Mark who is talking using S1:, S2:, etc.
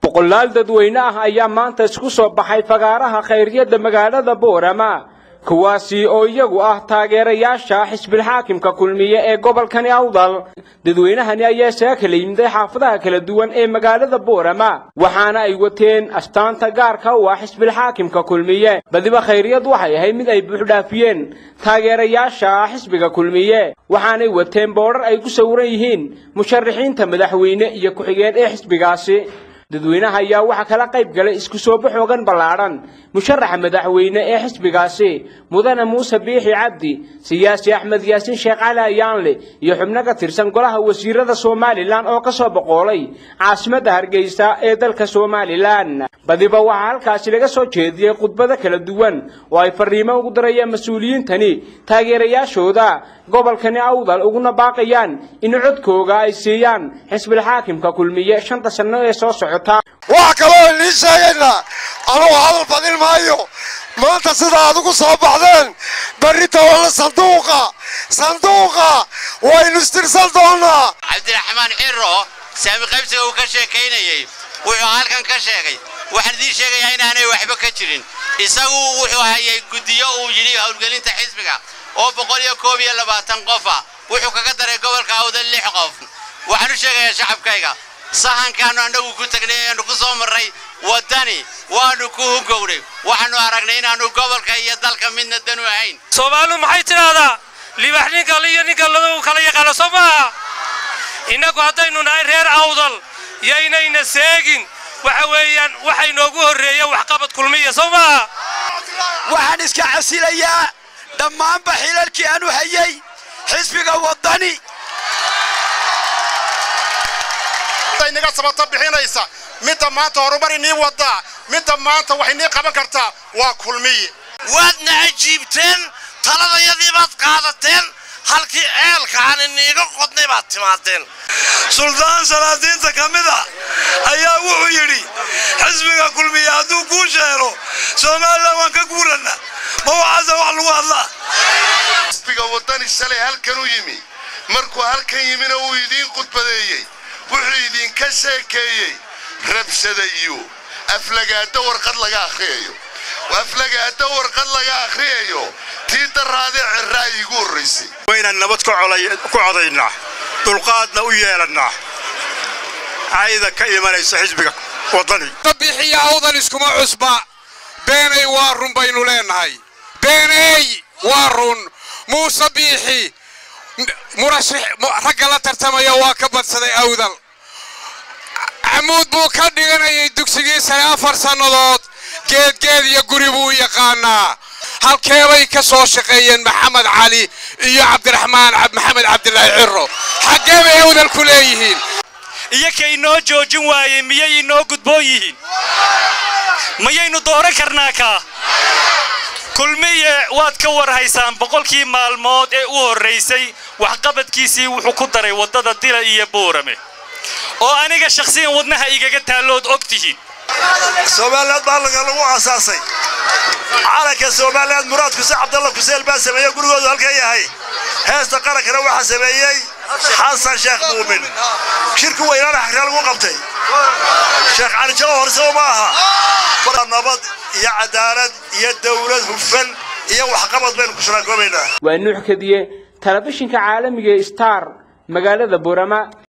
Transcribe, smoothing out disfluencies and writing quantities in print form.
S1: boqolaal dadweyne ah ayaa maanta isku soo baxay fagaaraha khayriyada magaalada Boorama kuwaasi oo iyagu ah taageerayaasha xisbiga xaakimka kulmiye ee gobolkani Awdal dadweynahani ayaa saakay yimid xaafadaha kala duwan ee magaalada Boorama waxaana ay wateen astaanta gaarka u ah xisbiga xaakimka kulmiye badiba khayriyad waxay ahayd mid ay buuxdaafiyeen taageerayaasha xisbiga kulmiye waxaana ay wateen boorar ay ku sawiran yihiin musharaxiinta madaxweyne iyo ku-xigeen ee xisbigaasi dadweynaha ayaa waxa kala qayb galay isku soo baxoogan balaaran musharaxa madaxweyne ee xisbigaasi mudane Muuse Biixi Cabdi siyaasi Axmed Yaasin Sheekh Cali Ayaanle iyo xubno ka tirsan golaha wasiirada Soomaaliland oo ka soo boqolay caasimadda Hargeysa ee dalka Soomaaliland badiba waxa halkaasi laga soo jeediyay khudbado kala duwan oo ay fariimo ugu dirayeen mas'uuliyiintani taageerayaashooda gobolkani Awdal uguna baaqayaan in codkooga ay siiyaan xisbiga xaakimka kulmiye 5 sano ee soo socota
S2: waxa kale oo la sheegayna anoo hadal badin maayo maanta sida aad ugu soo baxdeen barita wala sanduuqa waynu istirsan doonaa
S3: Cabdiraxmaan Xirro saami qaybsiga uu ka sheekeynayay wuxuu halkan ka sheegay waxaan idin sheegayaa inaanay waxba ka jirin isagu wuxuu hayay gudiyo uu yiri hawlgelinta xisbiga oo 121 qof ah wuxuu kaga daray gobolka Awdal 6 qof waxaan u sheegayaa shacabkayga sahankaanu anagu ku tagnay aanu ku soo maray wadani waanu ku hungowray waxaanu aragnay inaanu gobolka iyo dalka midna dan u ahayn
S4: Soomaalidu maxay tiraahdaa libaxninka iyo ninka loo kala yaqaan Soomaa inagu hadaynu nahay reer Awdal yaynayna seegin waxa weeyaan waxay noogu horeeyay wax qabad kulmiye Soomaa
S5: waxaan iska casilayaa dhammaan xilalkii aanu hayay xisbiga wadani
S2: inaga sabata bixinaysa midda maanta horumarinii wada midda maanta wax inii qaban karta waa kulmiye
S3: waadna ajiibteen taladayadii baad qaadateen halkii eelka aan iniga qodnay baad timaadeen
S5: suldaan salaadiinta kamida ayaa wuxuu yiri xisbiga kulmiye hadduu ku sheero Soomaaliland waan ka guurana ma waxa wax lagu hadlaa
S2: xisbiga wadani shalay halkan u yimi markuu halkan yimina uu idin qudbadeeyay wuxuu idin ka sheekeeyay rabshada iyo aflagaada warqad laga akhriyo tii daraade ra'yigu horeysay
S5: wayna nabad ku codaynaa dulqaadna u yeelanaa ayda ka imanaysa xisbiga wadani
S6: bixiya Awdal iskuma cusba beenay waa run baynu leenahay beenay waa run Muuse Biixi murashax rag la tartamaya waa ka badsaday Awdal amuud buu ka dhiganayay dugsigiisa 4 sanadood geed iyo guri buu yaqaanaa halkeebay ka soo shaqeeyeen Maxamed Cali iyo Cabdiraxmaan Maxamed Cabdilaahi Xirro xageebay Awdal ku leeyihiin
S4: iyakay noo joojin waayeen miyay noo gudboon yihiin mayaynu dooran karnaa ka kulmiye waad ka warhaysaan boqolkii maalmood ee u horeysay wax qabadkiisii wuxuu ku daray wadada Dila iyo Boorame oo aniga shakhsiyan wadnaha igaga taalood ogtihiin
S5: Soomaaliland baa lagu aasaasay calanka Soomaaliland muraadku si Cabdalla Kuseel baa sameeyay gurigooda halka yahay heesta qarankana waxa sameeyay Xasan Sheekh Muumin shirku weynaana xaqra lagu qabtay Sheekh Cali Jawhar Soomaha nabad iyo cadaalad iyo dawlad hufan iyo wax qabad baynu ku shaqeynaa
S1: waa nuux kadiye telefishinka caalamiga Star magaalada Boorama